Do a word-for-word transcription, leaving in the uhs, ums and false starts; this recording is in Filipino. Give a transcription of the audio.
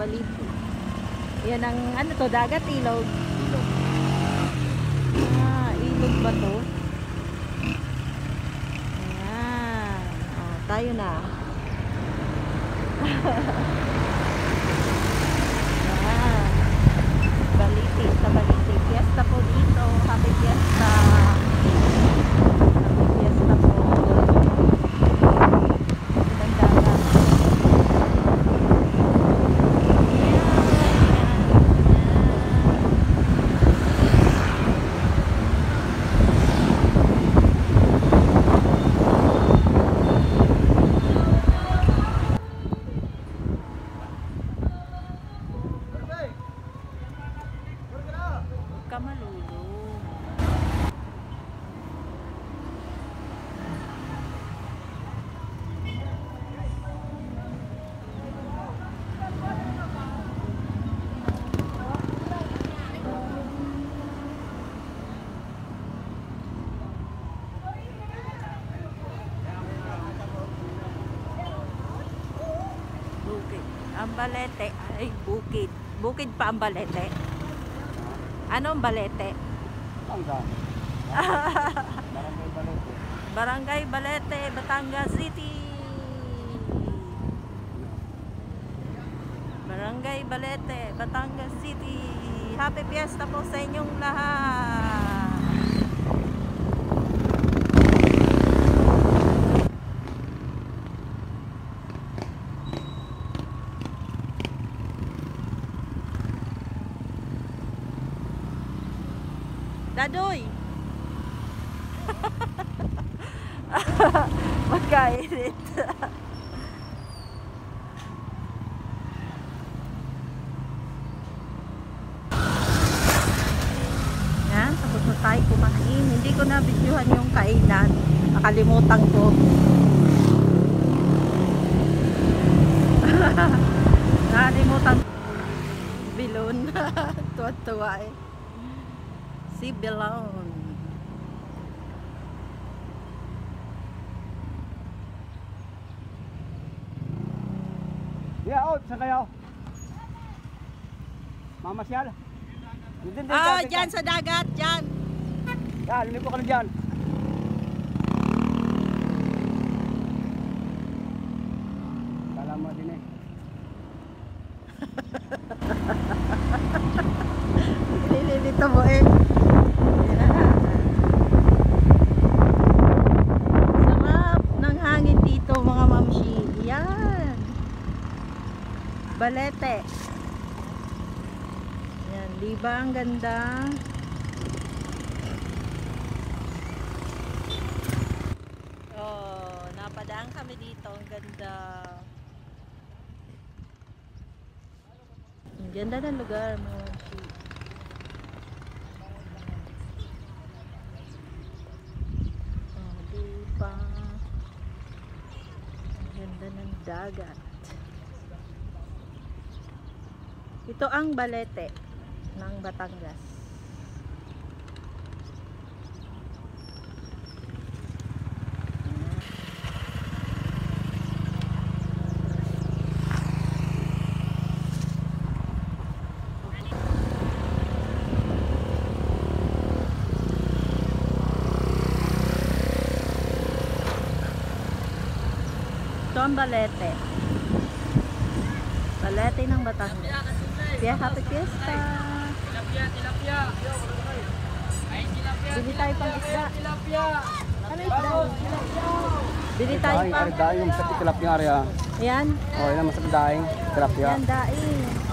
Baliti. Yan ang ano to, dagat, ilog. Ilog. Ah, ilog ba to? Ayan. Ah, tayo na. Ayan. Baliti, sa Baliti. Fiesta po dito. Happy Fiesta. Happy Fiesta po. Maganda na. Kamalulong. Bukid. Ambalete. Ay, bukid. Bukid pa Ambalete. Ano ang Balete? Hanggang. Barangay Balete. Barangay Balete, Batangas City. Barangay Balete, Batangas City. Happy Fiesta po sa inyong lahat. Dadoy! Magkainit. Yan, tapos na tayo kumain. Hindi ko na videohan yung kainan. Nakalimutan ko. Nakalimutan. Bilon. Tuwa-tuwa eh. Si Belon. Yeah, out sa kayo. Mamasyal. Ah, dyan sa dagat, dyan. Yan, lumipo ka na dyan. Kala mo din eh. Nililito mo eh. Sarap ng hangin dito mga mamshi. Yan. Balete. Yan, di ba ang ganda? Oh, napadaan kami dito. Ang ganda. Ang ganda ng lugar mga mamshi. Oh, di ba? Ang ganda ng dagat. Ito ang Balete ng Batangas. Ito ang Balete. Balete ng Batangas. Kaya happy fiesta. Tilapia, tilapia. Bili tayo pang isda. Tilapia. Ano isda? Bili tayo pang. Daing, daing, yung sa tilapia area. Ayan. Oh, yan masarap daing, tilapia. Ayan, daing.